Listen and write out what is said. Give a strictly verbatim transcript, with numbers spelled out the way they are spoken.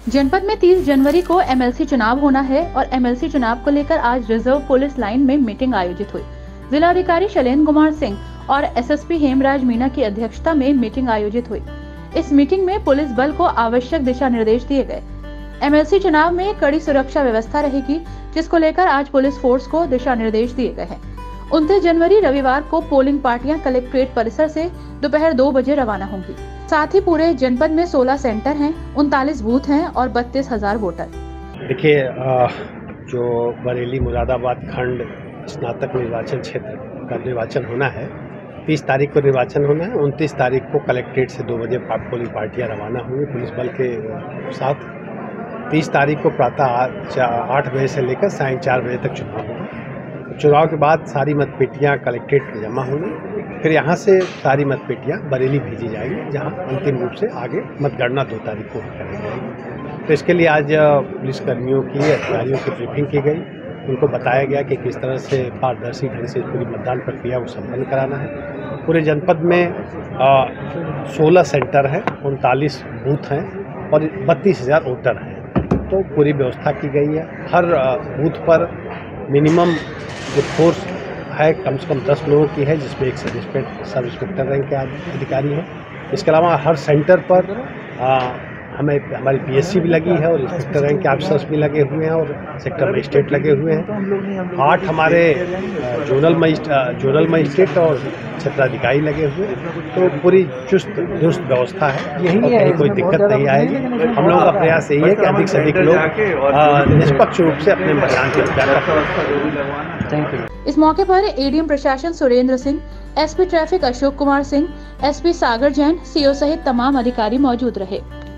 जनपद में तीस जनवरी को एमएलसी चुनाव होना है और एमएलसी चुनाव को लेकर आज रिजर्व पुलिस लाइन में मीटिंग आयोजित हुई। जिलाधिकारी शैलेंद्र कुमार सिंह और एसएसपी हेमराज मीणा की अध्यक्षता में मीटिंग आयोजित हुई। इस मीटिंग में पुलिस बल को आवश्यक दिशा निर्देश दिए गए। एमएलसी चुनाव में कड़ी सुरक्षा व्यवस्था रहेगी, जिसको लेकर आज पुलिस फोर्स को दिशा निर्देश दिए गए हैं। उनतीस जनवरी रविवार को पोलिंग पार्टियां कलेक्ट्रेट परिसर से दोपहर दो बजे रवाना होंगी। साथ ही पूरे जनपद में सोलह सेंटर हैं, उनतालीस बूथ हैं और बत्तीस हजार वोटर। देखिए, जो बरेली मुरादाबाद खंड स्नातक निर्वाचन क्षेत्र का निर्वाचन होना है, तीस तारीख को निर्वाचन होना है। उनतीस तारीख को कलेक्ट्रेट से दो बजे पोलिंग पार्टियां रवाना होंगी पुलिस बल के साथ। तीस तारीख को प्रातः आठ बजे से लेकर सायं चार बजे तक चुनाव होगा। चुनाव के बाद सारी मतपेटियां कलेक्ट्रेट में जमा होंगी, फिर यहां से सारी मतपेटियां बरेली भेजी जाएंगी, जहां अंतिम रूप से आगे मतगणना दो तारीख को कराई जाएगी। तो इसके लिए आज पुलिसकर्मियों की, अधिकारियों की ब्रीफिंग की गई। उनको बताया गया कि किस तरह से पारदर्शी ढंग से पूरी मतदान प्रक्रिया को संपन्न कराना है। पूरे जनपद में सोलह सेंटर हैं, उनतालीस बूथ हैं और बत्तीस हज़ार वोटर हैं। तो पूरी व्यवस्था की गई है। हर बूथ पर मिनिमम जो फोर्स है कम से कम दस लोगों की है, जिसमें एक sub inspector sub inspector rank के अधिकारी हैं। इसके अलावा हर सेंटर पर आ, हमें हमारी पीएससी भी लगी है और इंस्पेक्टर रैंक के ऑफिसर्स भी लगे हुए हैं और सेक्टर मजिस्ट्रेट लगे हुए हैं। आठ हमारे जोनल मजिस्ट्रेट जोनल मजिस्ट्रेट और क्षेत्राधिकारी लगे हुए हैं। तो पूरी चुस्त दुरुस्त व्यवस्था है, यही कहीं कोई दिक्कत नहीं आएगी। हम लोगों का प्रयास यही है कि अधिक से अधिक लोग निष्पक्ष रूप से अपने मतदान के अधिकार करें। इस मौके पर एडीएम प्रशासन Surendra Singh, SP traffic Ashok Kumar Singh, SP Sagar Jain, CO सहित तमाम अधिकारी मौजूद रहे।